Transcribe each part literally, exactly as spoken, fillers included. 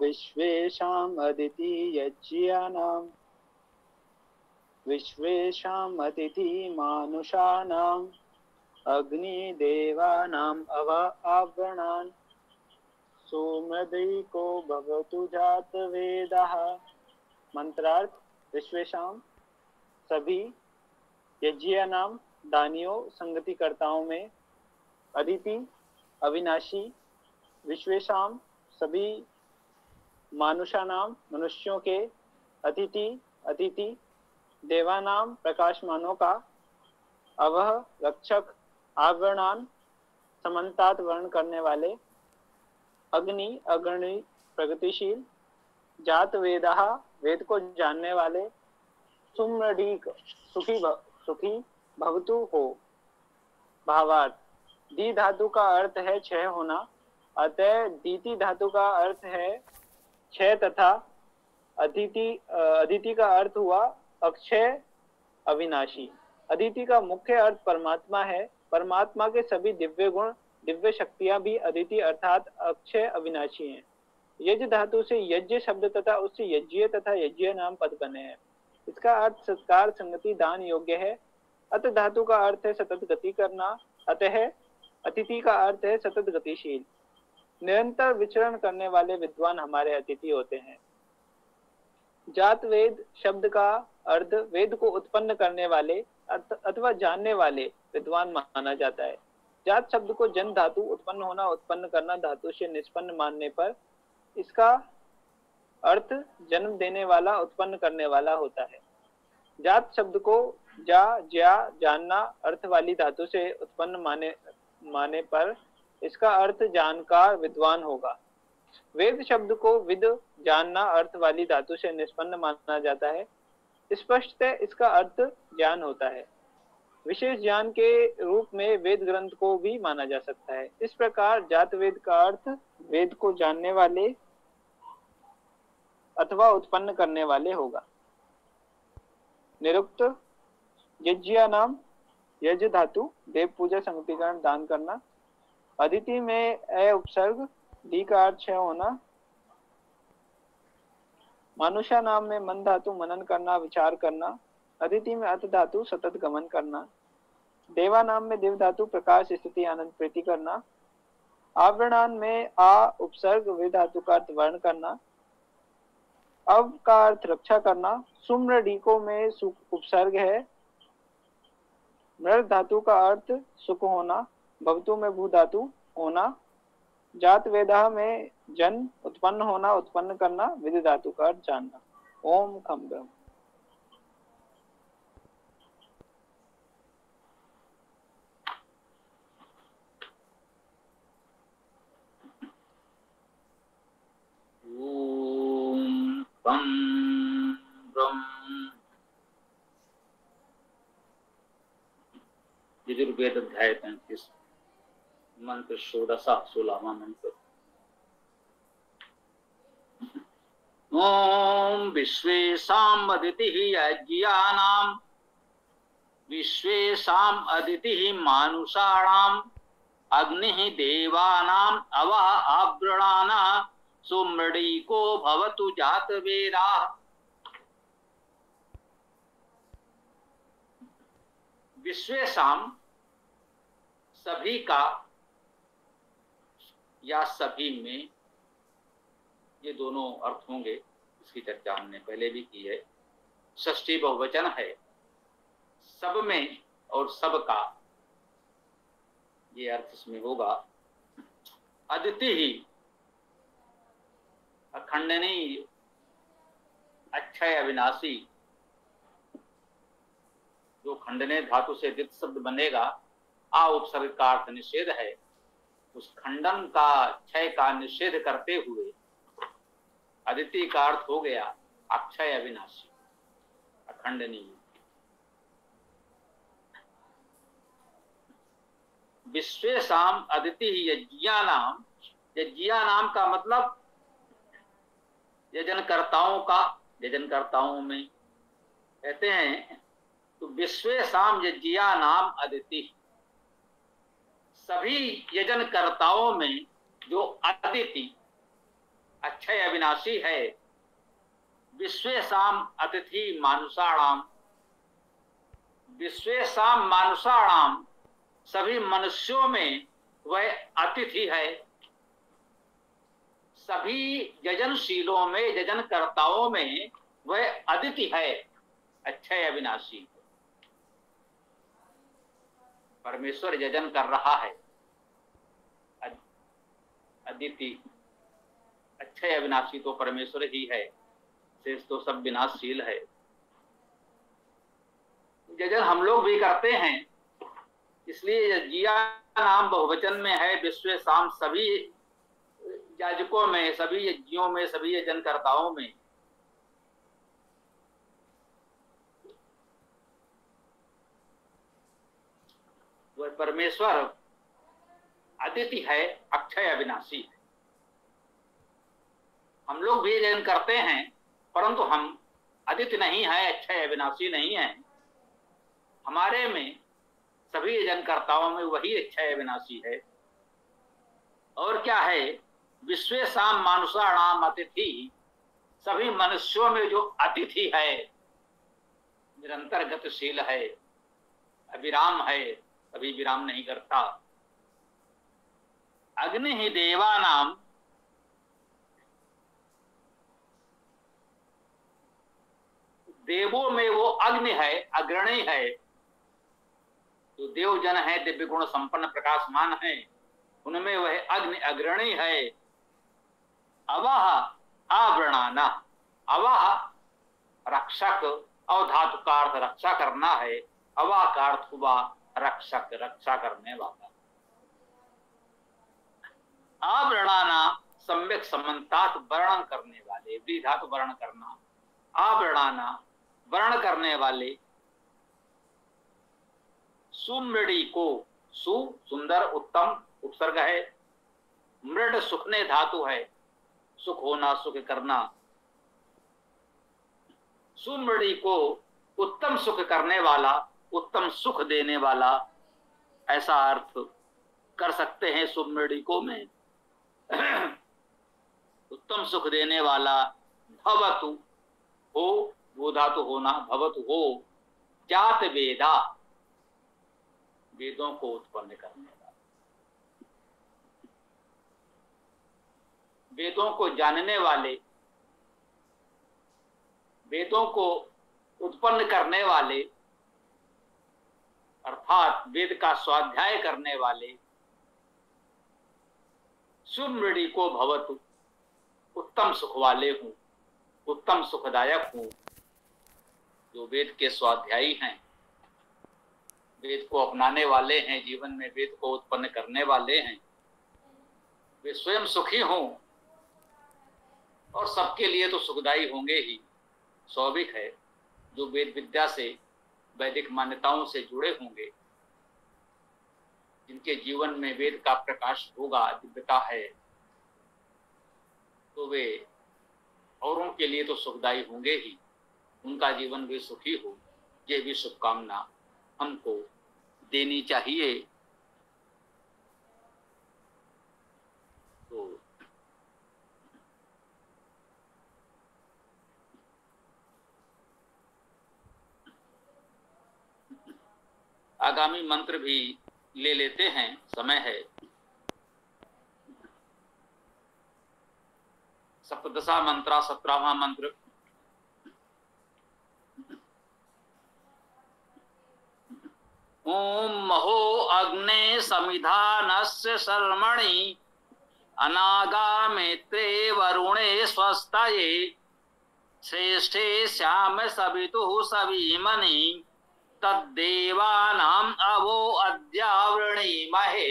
विश्वेशाम् अदिति यज्ञानाम् विश्वेशाम् अतिथि मानुषाणाम् अग्निदेवानाम् अव आवृणान् सोमदैको भवतु जातवेदः। मंत्रार्थ, विश्वेशाम सभी, यज्ञानाम दानियों संगतिकर्ताओं में, अदिति अविनाशी, विश्वेशाम सभी मानुषानाम मनुष्यों के, अतिथि अतिथि देवानाम प्रकाशमानों का, अवह रक्षक, आवरणान समन्तात वर्ण करने वाले, अग्नि अग्नि प्रगतिशील, जात वेदः वेद को जानने वाले, सुमृडीक सुखी भ, सुखी भवतु हो। भावार्थ, दी धातु का अर्थ है क्षय होना, अतः दीति धातु का अर्थ है क्षय तथा अदिति अदिति का अर्थ हुआ अक्षय अविनाशी। अदिति का मुख्य अर्थ परमात्मा है। परमात्मा के सभी दिव्य गुण दिव्य शक्तियां भी अदिति अर्थात अक्षय अविनाशी हैं। यज्ञ धातु से यज्ञ शब्द तथा उससे यज्ञ तथा यज्ञ नाम पद बने हैं। इसका अर्थ सत्कार संगति दान योग्य है। अत धातु का अर्थ है सतत गति करना, अतः अतिथि का अर्थ है सतत गतिशील। निरंतर विचरण करने वाले विद्वान हमारे अतिथि होते हैं। जात वेद शब्द का अर्थ वेद को उत्पन्न करने वाले अथवा जानने वाले विद्वान माना जाता है। जात शब्द को जन धातु उत्पन्न होना उत्पन्न करना धातु से निष्पन्न मानने पर इसका अर्थ जन्म देने वाला उत्पन्न करने वाला होता है। जात शब्द को जा ज्या जानना अर्थ वाली धातु से उत्पन्न माने माने पर इसका अर्थ जानकार विद्वान होगा। वेद शब्द को विद जानना अर्थ वाली धातु से निष्पन्न माना जाता है। स्पष्टतः इसका अर्थ ज्ञान होता है। विशेष ज्ञान के रूप में वेद ग्रंथ को भी माना जा सकता है। इस प्रकार जात वेद का अर्थ वेद को जानने वाले अथवा उत्पन्न करने वाले होगा। निरुक्त, यज्ञ नाम यज्ञ धातु देव पूजा संगतिकरण दान करना। अदिति में अ उपसर्ग दी का अर्थ क्षय होना। मानुषा नाम में मन धातु मनन करना विचार करना। अदिति में अत धातु सतत गमन करना। देवा नाम में देव धातु प्रकाश स्थिति आनंद प्रीति करना। आवरणान में आ उपसर्ग वे धातु का अर्थ वर्ण करना। अव का अर्थ रक्षा करना। सुम्रडीको में सुख उपसर्ग है। मृद धातु का अर्थ सुख होना। भवतु में भू धातु होना। जात वेदा में जन उत्पन्न होना उत्पन्न करना। विद धातु का अर्थ जानना। ओम खम ब्रह्म। ओम खम ब्रह्म। यजुर्वेद अध्याय तैंतीस मंत्र षोडशा सोलहवां मंत्र। ओम विश्वेशाम अदितिः यज्ञानाम विश्वेशाम अदितिः मानुषाणाम अग्निः देवानाम अवः आवृणानः सुमृडीको भवतु जातवेदाः। विश्वेशाम सभी का या सभी में, ये दोनों अर्थ होंगे। इसकी चर्चा हमने पहले भी की है। षष्ठी बहुवचन है, सब में और सब का, ये अर्थ इसमें होगा। अदिति ही अखंडनी अक्षय अविनाशी, जो खंडने धातु से दित शब्द बनेगा, आ उपसर्ग का अर्थ निषेध है। उस खंडन का क्षय का निषेध करते हुए अदिति का अर्थ हो गया अक्षय अविनाशी अखंडनीय। विश्वेशाम अदिति यज्ञानाम, यज्ञानाम का मतलब यजनकर्ताओं का, यजनकर्ताओं में कहते हैं। तो विश्वेशाम यज्ञानाम अदिति, सभी यजनकर्ताओं में जो अदिति अक्षय अविनाशी है। विश्वेशाम अतिथि मानुषाणाम, विश्वेशाम मानुषाणाम, सभी मनुष्यों में वह अतिथि है। सभी यजनशीलों में, यजनकर्ताओं में वह अदिति है, अक्षय अविनाशी। परमेश्वर यजन कर रहा है, अदिति अक्षय अविनाशी तो परमेश्वर ही है, शेष तो सब विनाशशील है। यजन हम लोग भी करते हैं, इसलिए यज्ञिया नाम बहुवचन में है। विश्व शाम, सभी याजकों में, सभी यज्ञों में, सभी यजनकर्ताओं में वह परमेश्वर अदिति है, अक्षय अविनाशी है। हम लोग भी यजन करते हैं, परंतु हम अदिति नहीं है, अक्षय अविनाशी नहीं है। हमारे में, सभी यजनकर्ताओं में वही अक्षय अविनाशी है। और क्या है? विश्वेशाम मानुषाणाम अतिथि, सभी मनुष्यों में जो अतिथि है, निरंतर गतिशील है, अविराम है, कभी विराम नहीं करता। अग्नि ही देवानाम, देवों में वो अग्नि है, अग्रणी है। जो देवजन है, दिव्य गुण संपन्न प्रकाशमान है, उनमें वह अग्नि अग्रणी है। अवाह आवरणाना, अवाह रक्षक, अवधातु का अर्थ रक्षा करना है। अवाह का अर्थ हुआ रक्षक, रक्षा करने वाला। आवरणाना सम्यक समन्तात, वर्णन करने वाले, धातु वर्ण करना। आवरणाना वर्ण करने वाले। सुमृडी को, सु सुंदर उत्तम उपसर्ग है। मृड सुखने धातु है, सुख होना, सुख करना। सुमृडी को उत्तम सुख करने वाला, उत्तम सुख देने वाला, ऐसा अर्थ कर सकते हैं सुमृडी को में। उत्तम सुख देने वाला। भवतु हो, वो धातु होना, भवतु हो। जात वेदा, वेदों को उत्पन्न करने वाला, वेदों को जानने वाले, वेदों को उत्पन्न करने वाले, अर्थात वेद का स्वाध्याय करने वाले। सुमृडी को भवतु, उत्तम सुख वाले हूं, उत्तम सुखदायक हूं। जो वेद के स्वाध्यायी हैं, वेद को अपनाने वाले हैं, जीवन में वेद को उत्पन्न करने वाले हैं, वे स्वयं सुखी हों और सबके लिए तो सुखदायी होंगे ही। स्वाभाविक है, जो वेद विद्या से, वैदिक मान्यताओं से जुड़े होंगे, जिनके जीवन में वेद का प्रकाश होगा, दिव्यता है, तो वे औरों के लिए तो सुखदायी होंगे ही। उनका जीवन भी सुखी हो, ये भी शुभकामना हमको देनी चाहिए। तो आगामी मंत्र भी ले लेते हैं, समय है। सप्तदशा मंत्रा, सत्रहवां मंत्र। ओम महो अग्ने समिधानस्य शर्मणि अनागामित्रे वरुणे स्वस्ताये श्रेष्ठे श्याम सवितुः सवीमनि तद्देवानाम अवो अद्यावृणीमहे।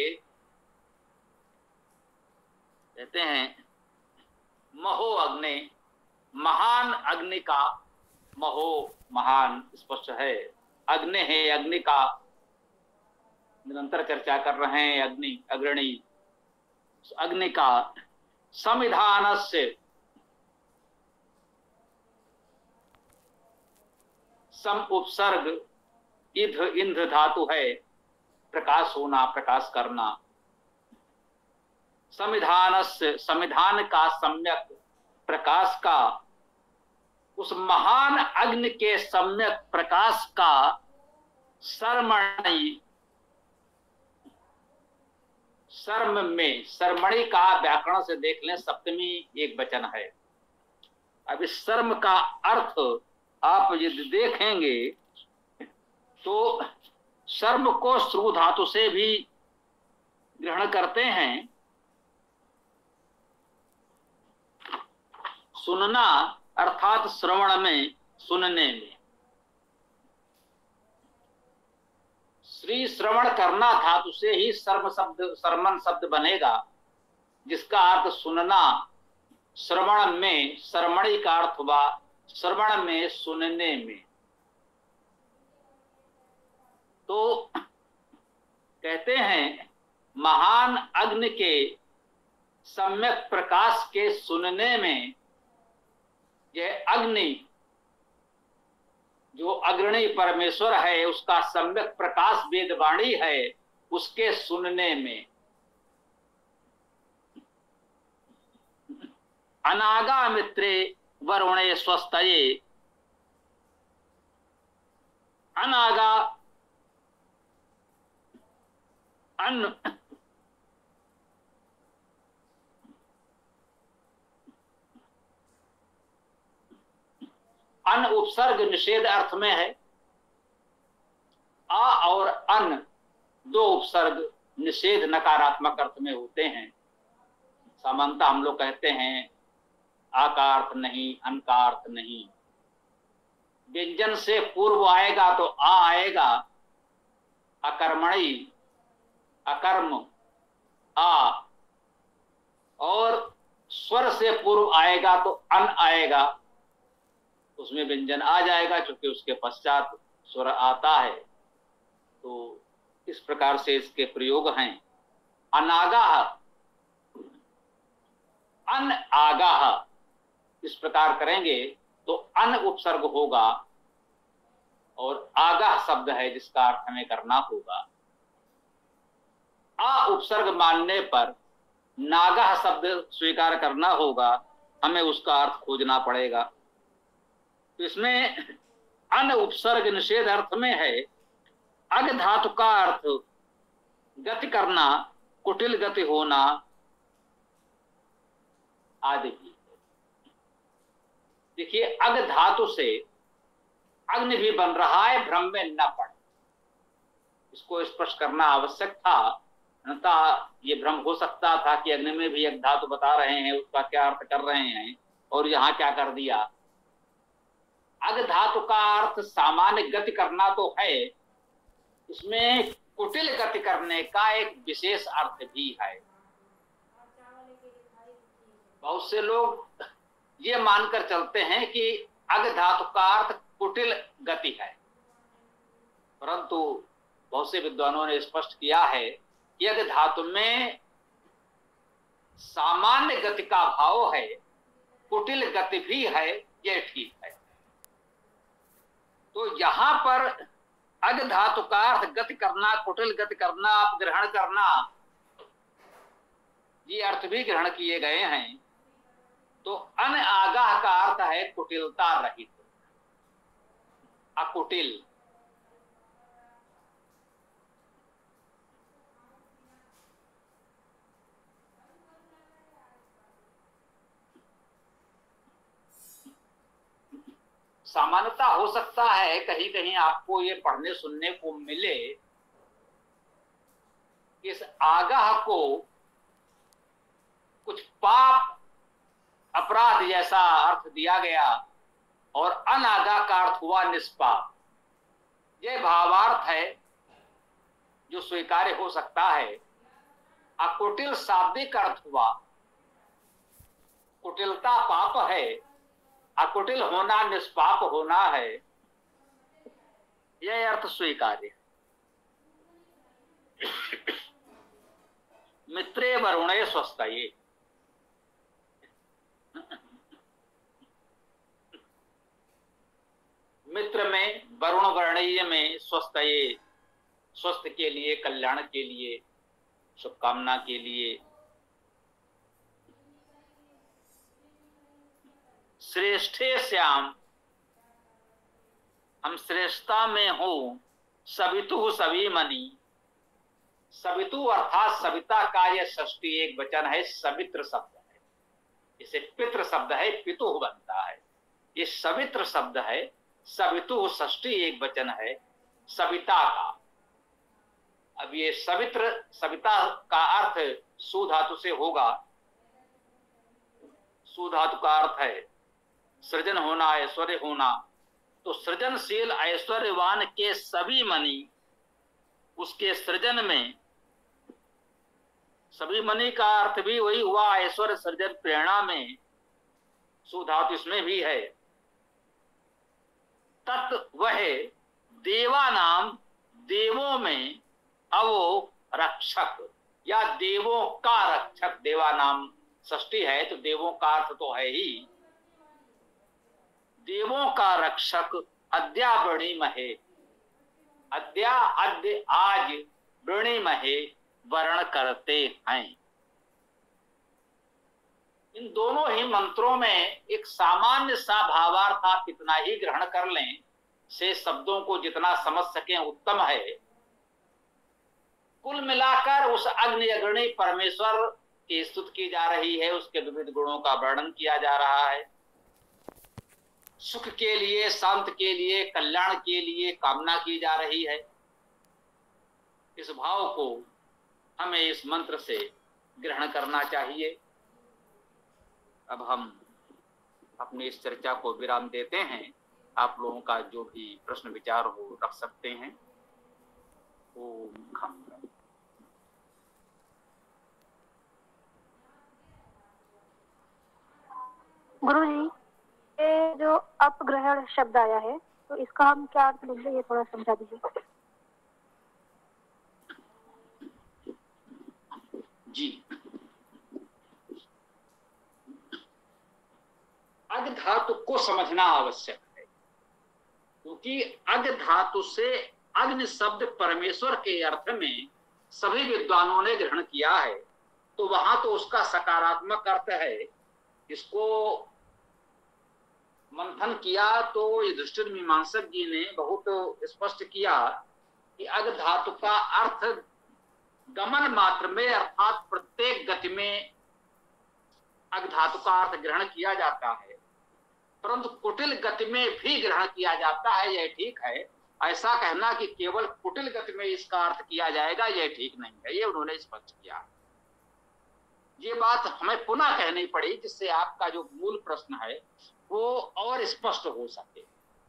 कहते हैं महो अग्नि, महान अग्नि का, महो महान स्पष्ट है, अग्नि है, अग्नि का निरंतर चर्चा कर रहे हैं। अग्नि अग्रणी, अग्नि का। संविधानस्य, सम उपसर्ग, इध इंध धातु है, प्रकाश होना, प्रकाश करना। संविधानस्य, संविधान का सम्यक, प्रकाश का, उस महान अग्नि के सम्यक प्रकाश का सरमणि, शर्म में, शर्मणि का व्याकरण से देख लें, सप्तमी एक वचन है। अब इस शर्म का अर्थ आप यदि देखेंगे तो शर्म को श्रु धातु से भी ग्रहण करते हैं। सुनना अर्थात श्रवण में, सुनने में। श्री श्रवण करना धातु से ही सर्व शब्द, शर्मन शब्द बनेगा, जिसका अर्थ सुनना, श्रवण में, शर्मणि का अर्थ हुआ श्रवण में, सुनने में। तो कहते हैं महान अग्नि के सम्यक प्रकाश के सुनने में, यह अग्नि जो अग्रणी परमेश्वर है उसका सम्यक प्रकाश वेदवाणी है, उसके सुनने में। अनागा मित्रे वरुणे स्वस्तये, अनागा अन अन उपसर्ग निषेध अर्थ में है। आ और अन दो उपसर्ग निषेध नकारात्मक अर्थ में होते हैं। सामान्यतः हम लोग कहते हैं आ का अर्थ नहीं, अन का अर्थ नहीं। व्यंजन से पूर्व आएगा तो आ आएगा, अकर्मणि, अकर्म, आ, और स्वर से पूर्व आएगा तो अन आएगा, उसमें व्यंजन आ जाएगा, क्योंकि उसके पश्चात स्वर आता है। तो इस प्रकार से इसके प्रयोग हैं। अनागाह, अन आगाह, इस प्रकार करेंगे तो अन उपसर्ग होगा और आगाह शब्द है जिसका अर्थ हमें करना होगा। आ उपसर्ग मानने पर नागाह शब्द स्वीकार करना होगा, हमें उसका अर्थ खोजना पड़ेगा। तो इसमें अन उपसर्ग निषेध अर्थ में है। अग धातु का अर्थ गति करना, कुटिल गति होना आदि भी। देखिए अग धातु से अग्नि भी बन रहा है, भ्रम में न पड़े, इसको स्पष्ट करना आवश्यक था। अन्यथा ये भ्रम हो सकता था कि अग्नि में भी एक धातु बता रहे हैं, उसका क्या अर्थ कर रहे हैं और यहाँ क्या कर दिया। अग धातु का अर्थ सामान्य गति करना तो है, इसमें कुटिल गति करने का एक विशेष अर्थ भी है। बहुत से लोग ये मानकर चलते हैं कि अग धातु का अर्थ कुटिल गति है, परंतु बहुत से विद्वानों ने स्पष्ट किया है कि अग धातु में सामान्य गति का भाव है, कुटिल गति भी है, यह ठीक है। तो यहां पर अग धातु का अर्थ गति करना, कुटिल गति करना, आप ग्रहण करना, ये अर्थ भी ग्रहण किए गए हैं। तो अन आगाह का अर्थ है कुटिलता रहित, अकुटिल। सामान्यता हो सकता है कहीं कहीं आपको ये पढ़ने सुनने को मिले, इस आगाह को कुछ पाप अपराध जैसा अर्थ दिया गया और अनागाह का अर्थ हुआ निष्पाप। यह भावार्थ है जो स्वीकार्य हो सकता है। अकुटिल शाब्दिक अर्थ हुआ, कुटिलता पाप है, अकुटिल होना निष्पाप होना है, यह अर्थ स्वीकार्य। मित्रे वरुणे स्वस्तये, मित्र में, वरुण वर्णीय में, स्वस्तये, स्वस्थ के लिए, कल्याण के लिए, शुभकामना के लिए। श्रेष्ठे श्याम, हम श्रेष्ठता में हो, सवितु सभी मनी। सवितु अर्थात सविता का यह षष्ठी एक वचन है, सवित्र शब्द है, इसे पितृ शब्द है, पितु बनता है, ये सवित्र शब्द है। सवितु षष्ठी एक वचन है सविता का। अब ये सवित्र, सविता का अर्थ सु धातु से होगा। सु धातु का अर्थ है सृजन होना, ऐश्वर्य होना। तो सृजनशील ऐश्वर्यवान के सभी मणि, उसके सृजन में, सभी मणि का अर्थ भी वही हुआ ऐश्वर्य सृजन प्रेरणा में, सु धातु इसमें भी है। तत् वह देवा नाम, देवों में अवो रक्षक, या देवों का रक्षक। देवा नाम षष्ठी है तो देवों का अर्थ तो है ही। देवों का रक्षक अद्या वृणीमहे, अद्या अद्य आज वृणीमहे वर्ण करते हैं। इन दोनों ही मंत्रों में एक सामान्य सा भावार्थ आप कितना ही ग्रहण कर लें, से शब्दों को जितना समझ सकें उत्तम है। कुल मिलाकर उस अग्नि अग्रणी परमेश्वर की स्तुति की जा रही है, उसके विविध गुणों का वर्णन किया जा रहा है। सुख के लिए, शांत के लिए, कल्याण के लिए कामना की जा रही है। इस भाव को हमें इस मंत्र से ग्रहण करना चाहिए। अब हम अपनी इस चर्चा को विराम देते हैं। आप लोगों का जो भी प्रश्न विचार हो रख सकते हैं। ओम खम। गुरुजी, ये जो अपग्रहण शब्द आया है तो इसका हम क्या अर्थ लेंगे, ये थोड़ा समझा दीजिए। जी, अग धातु को समझना आवश्यक है, क्योंकि अग धातु से अग्नि शब्द परमेश्वर के अर्थ में सभी विद्वानों ने ग्रहण किया है। तो वहां तो उसका सकारात्मक अर्थ है। इसको मंथन किया तो युधिष्ठिर मीमांसक जी ने बहुत स्पष्ट किया कि अग धातु का अर्थ गमन मात्र में, अर्थात प्रत्येक गति में अग धातु का अर्थ ग्रहण किया जाता है, परंतु कुटिल गति में भी ग्रहण किया जाता है, यह ठीक है। ऐसा कहना कि केवल कुटिल गति में इसका अर्थ किया जाएगा, यह ठीक नहीं है, ये उन्होंने स्पष्ट किया। ये बात हमें पुनः कहनी पड़ी, जिससे आपका जो मूल प्रश्न है वो और स्पष्ट हो सके।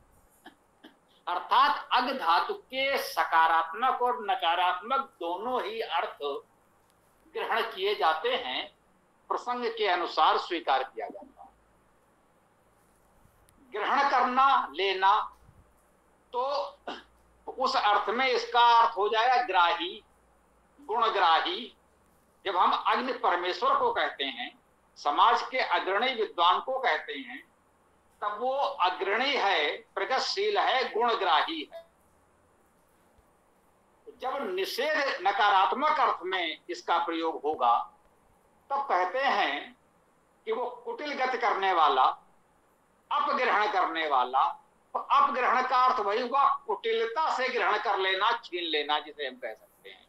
अर्थात अग धातु के सकारात्मक और नकारात्मक दोनों ही अर्थ ग्रहण किए जाते हैं, प्रसंग के अनुसार स्वीकार किया जाता है। ग्रहण करना, लेना, तो उस अर्थ में इसका अर्थ हो जाएगा ग्राही, गुणग्राही। जब हम अग्नि परमेश्वर को कहते हैं, समाज के अग्रणी विद्वान को कहते हैं, तब वो अग्रणी है, प्रगतिशील है, गुणग्राही है। जब निषेध नकारात्मक अर्थ में इसका प्रयोग होगा, तब कहते हैं कि वो कुटिल गति करने वाला, अपग्रहण करने वाला। तो अपग्रहण का अर्थ वही हुआ कुटिलता से ग्रहण कर लेना, छीन लेना, जिसे हम कह सकते हैं।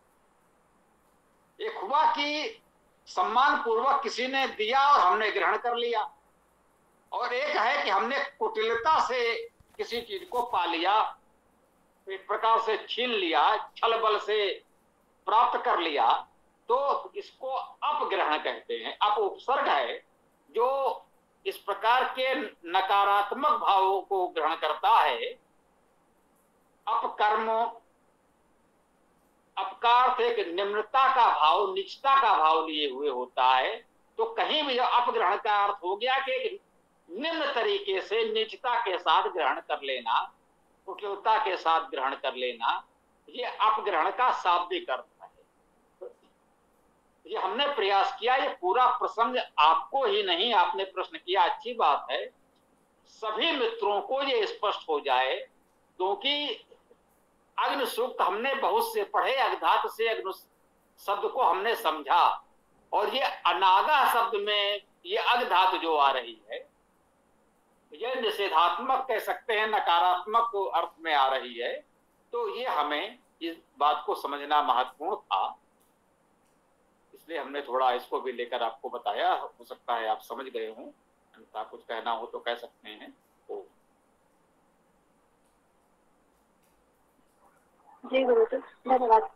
एक हुआ कि सम्मान पूर्वक किसी ने दिया और हमने ग्रहण कर लिया, और एक है कि हमने कुटिलता से किसी चीज को पा लिया, एक प्रकार से छीन लिया, छल बल से प्राप्त कर लिया। तो इसको अपग्रहण कहते हैं। अप उपसर्ग है जो इस प्रकार के नकारात्मक भावों को ग्रहण करता है। अपकर्म, अपकार से एक निम्नता का भाव, नीचता का भाव लिए हुए होता है। तो कहीं भी अपग्रहण का अर्थ हो गया कि निम्न तरीके से नीचता के साथ ग्रहण कर लेना, कुटिलता के साथ ग्रहण कर लेना, ये अपग्रहण का शाब्दिक अर्थ है। ये हमने प्रयास किया। ये पूरा प्रसंग आपको ही नहीं, आपने प्रश्न किया, अच्छी बात है, सभी मित्रों को ये स्पष्ट हो जाए, क्योंकि अग्नि सूक्त हमने बहुत से पढ़े, अग्धात से अग्नि शब्द को हमने समझा, और ये अनागा शब्द में ये अग्धात जो आ रही है, ये निषेधात्मक कह सकते हैं, नकारात्मक अर्थ में आ रही है। तो ये हमें इस बात को समझना महत्वपूर्ण था, इसलिए हमने थोड़ा इसको भी लेकर आपको बताया। हो सकता है आप समझ गए हों, अन्यथा कुछ कहना हो तो कह सकते हैं। ओ जी गुरुजी, धन्यवाद।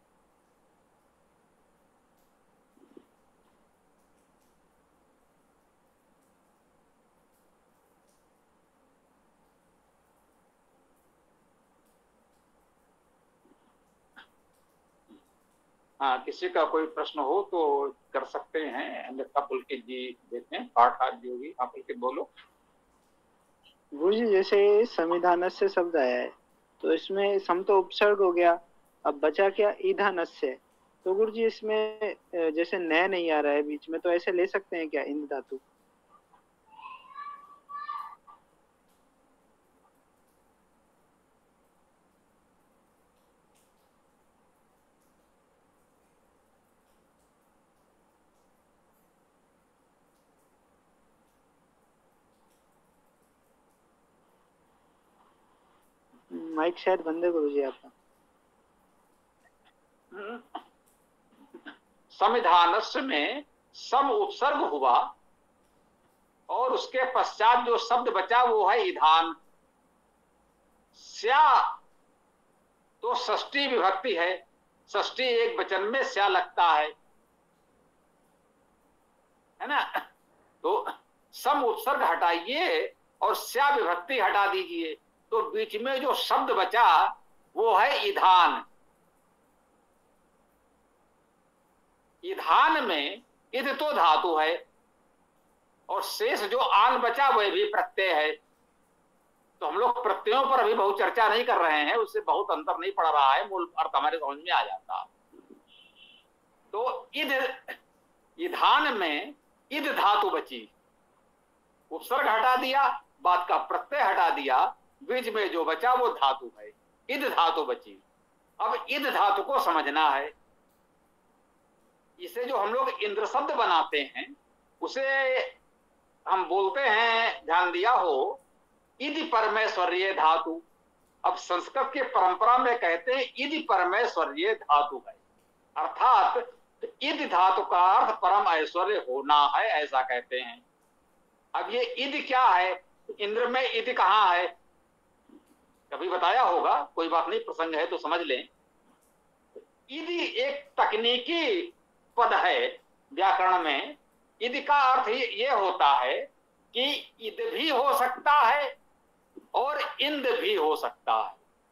हाँ, किसी का कोई प्रश्न हो तो कर सकते हैं, अन्यथा पुलकित जी देते हैं पाठ। आज जो भी आप पुलकित बोलो। गुरुजी जैसे संविधानस्य शब्द आया है तो इसमें सम तो उपसर्ग हो गया, अब बचा क्या ईधानस्य। तो गुरुजी इसमें जैसे नया नहीं आ रहा है बीच में, तो ऐसे ले सकते हैं क्या इंद धातु? माइक शायद बंद है गुरुजी आपका। संविधानस्य में सम उपसर्ग हुआ और उसके पश्चात जो शब्द बचा वो है ईधान। स्या तो षष्ठी विभक्ति है, षष्ठी एक वचन में स्या लगता है, है ना। तो सम उपसर्ग हटाइए और स्या विभक्ति हटा दीजिए, तो बीच में जो शब्द बचा वो है ईधान। ईधान में इद तो धातु है और शेष जो आन बचा वह भी प्रत्यय है। तो हम लोग प्रत्ययों पर अभी बहुत चर्चा नहीं कर रहे हैं, उससे बहुत अंतर नहीं पड़ रहा है, मूल अर्थ हमारे समझ में आ जाता। तो इद ईधान में इद धातु बची, उपसर्ग हटा दिया, बात का प्रत्यय हटा दिया, बीच में जो बचा वो धातु है, इद धातु बची। अब इद धातु को समझना है। इसे जो हम लोग इंद्र शब्द बनाते हैं उसे हम बोलते हैं, ध्यान दिया हो, इदि परमेश्वर्य धातु। अब संस्कृत के परंपरा में कहते हैं इदि परमेश्वर्य धातु है, अर्थात इदि धातु का अर्थ परम ऐश्वर्य होना है, ऐसा कहते हैं। अब ये इदि क्या है? इंद्र में इदि कहाँ है? कभी बताया होगा, कोई बात नहीं, प्रसंग है तो समझ लें। इदि एक तकनीकी पद है व्याकरण में। इदि का अर्थ ये होता है कि इद भी हो सकता है और इंद भी हो सकता है।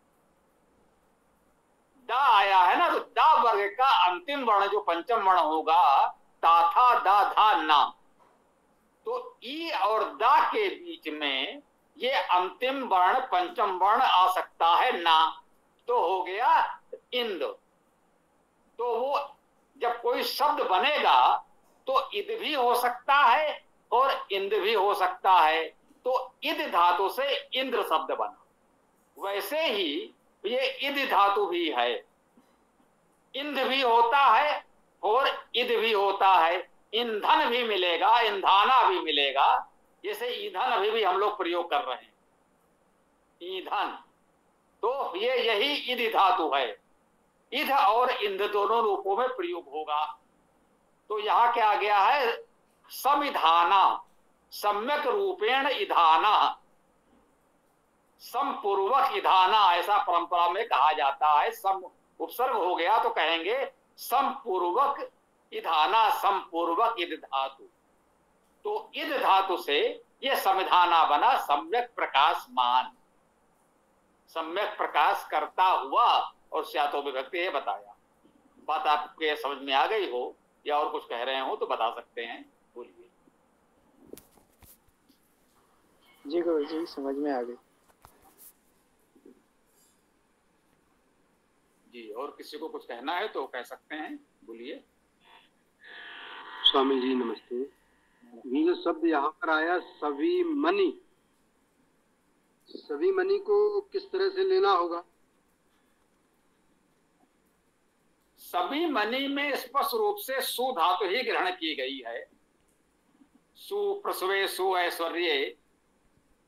दा आया है ना, तो दा वर्ग का अंतिम वर्ण जो पंचम वर्ण होगा, ता था दा धा ना, तो ई और दा के बीच में ये अंतिम वर्ण पंचम वर्ण आ सकता है ना, तो हो गया इंद। तो वो जब कोई शब्द बनेगा तो इद भी हो सकता है और इंद भी हो सकता है, तो इद धातु से इंद्र शब्द बना। वैसे ही ये इद धातु भी है, इंद भी होता है और इद भी होता है, ईंधन भी मिलेगा, ईंधाना भी मिलेगा। जैसे ईंधन अभी भी हम लोग प्रयोग कर रहे हैं, ईंधन, तो ये यही इद धातु है। इध और इंद दोनों रूपों में प्रयोग होगा। तो यहां क्या गया है? समिधाना, सम्यक रूपेण इधाना, समपूर्वक इधाना, ऐसा परंपरा में कहा जाता है। सम उपसर्ग हो गया तो कहेंगे समपूर्वक इधाना, समपूर्वक इद धातु। तो इद धातु से ये समिधाना बना, सम्यक प्रकाशमान, सम्यक प्रकाश करता हुआ, और स्यातो विभक्ति है बताया। बात आपके समझ में आ गई हो या और कुछ कह रहे हो तो बता सकते हैं, बोलिए। जी गुरु जी, समझ में आ गई जी। और किसी को कुछ कहना है तो कह सकते हैं, बोलिए। स्वामी जी नमस्ते। ये जो शब्द यहाँ पर आया सभी मनी, सभी मनी को किस तरह से लेना होगा? सभी मनी में स्पष्ट रूप से सु धातु ही ग्रहण की गई है। सु प्रसवे सु ऐश्वर्य,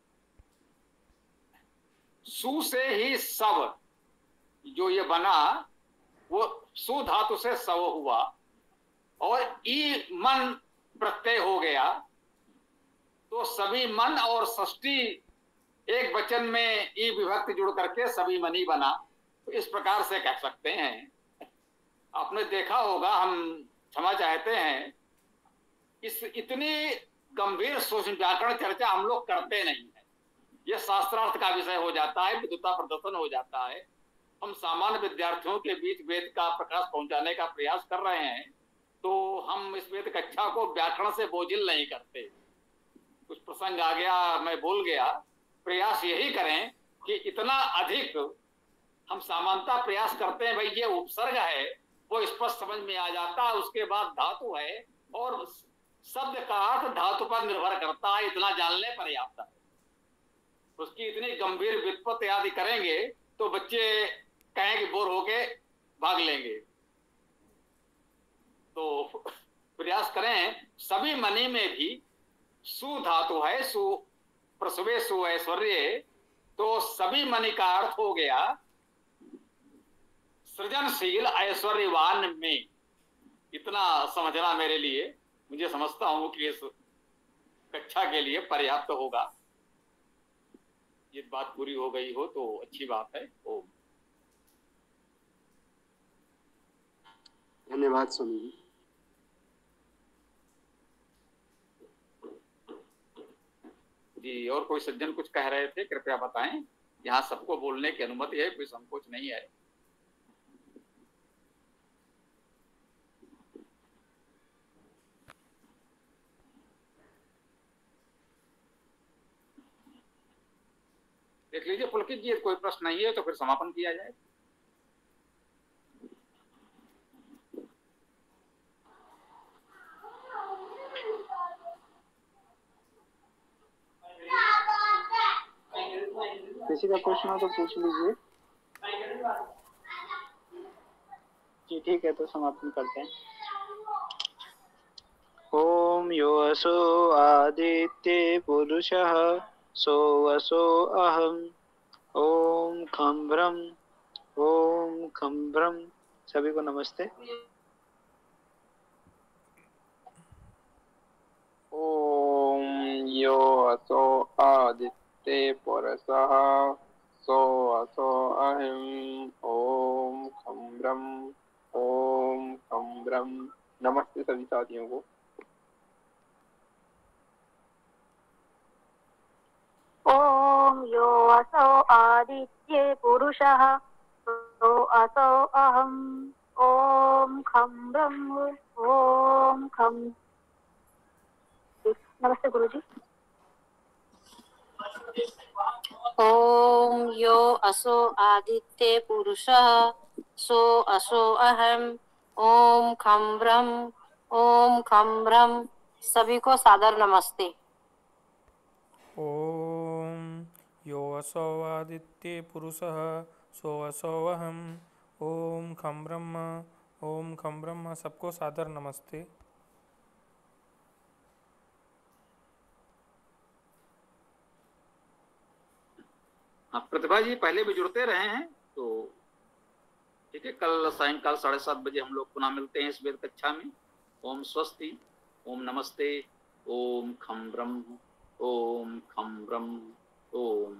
सु से ही सब जो ये बना वो सु धातु से सव हुआ और ई मन प्रत्यय हो गया, तो सभी मन और षष्ठी एक वचन में ई विभक्ति जुड़ करके सभी मनी बना। तो इस प्रकार से कह सकते हैं। आपने देखा होगा, हम क्षमा चाहते हैं, इस इतनी गंभीर सूक्ष्म व्याकरण चर्चा हम लोग करते नहीं है। यह शास्त्रार्थ का विषय हो जाता है, विद्वता प्रदर्शन हो जाता है। हम सामान्य विद्यार्थियों के बीच वेद का प्रकाश पहुंचाने का प्रयास कर रहे हैं, तो हम इस वेद कक्षा को व्याकरण से बोझिल नहीं करते। कुछ प्रसंग आ गया, मैं भूल गया, प्रयास यही करें कि इतना अधिक हम समानता प्रयास करते हैं, भाई ये उपसर्ग है वो स्पष्ट समझ में आ जाता है, उसके बाद धातु है और शब्द का अर्थ धातु पर निर्भर करता है, इतना जानने पर्याप्त है। उसकी इतनी गंभीर व्युत्पत्ति आदि करेंगे तो बच्चे कहें कि बोर होके भाग लेंगे। तो प्रयास करें, सभी मनी में भी सु धातु है, सु प्रसवे सु ऐश्वर्य, तो सभी मनी का अर्थ हो गया सृजनशील ऐश्वर्यवान में। इतना समझना मेरे लिए, मुझे समझता हूं कि इस कक्षा के लिए पर्याप्त होगा। ये बात पूरी हो गई हो तो अच्छी बात है। ओम। धन्यवाद स्वामी जी। जी, और कोई सज्जन कुछ कह रहे थे, कृपया बताएं। यहाँ सबको बोलने की अनुमति है, कोई संकोच नहीं है। देख लीजिए पुलकित जी, कोई प्रश्न नहीं है तो फिर समापन किया जाए। किसी का प्रश्न हो तो पूछ लीजिए। जी ठीक है, तो समापन करते हैं। ओम यो असो आदित्य पुरुषः सो असो अहम ओम खम ब्रह्म ओम खम ब्रह्म। सभी को नमस्ते। ओम यो असो आदित्य पुरुषः सो असो अहम ओम खम ब्रह्म ओम खम ब्रह्म। नमस्ते सभी साथियों को। ओम यो असो आदित्य पुरुषः सो असो अहम ओम खम ब्रह्म ओम खम। नमस्ते गुरुजी। ओम यो असो आदित्य पुरुषः सो असो अहम ओम खम ब्रह्म ओम खम ब्रह्म। सभी को सादर नमस्ते। ओम यो असो आदित्य पुरुषः सो असो अहम ओम खम ब्रह्म ओम खम ब्रह्म। सबको सादर नमस्ते। हाँ, प्रतिभा जी पहले भी जुड़ते रहे हैं तो ठीक है। कल सायंकाल साढ़े सात बजे हम लोग पुनः मिलते हैं इस वेद कक्षा में। ओम स्वस्ति, ओम नमस्ते, ओम खम ब्रह्म, ओम खम ब्रह्म, ओम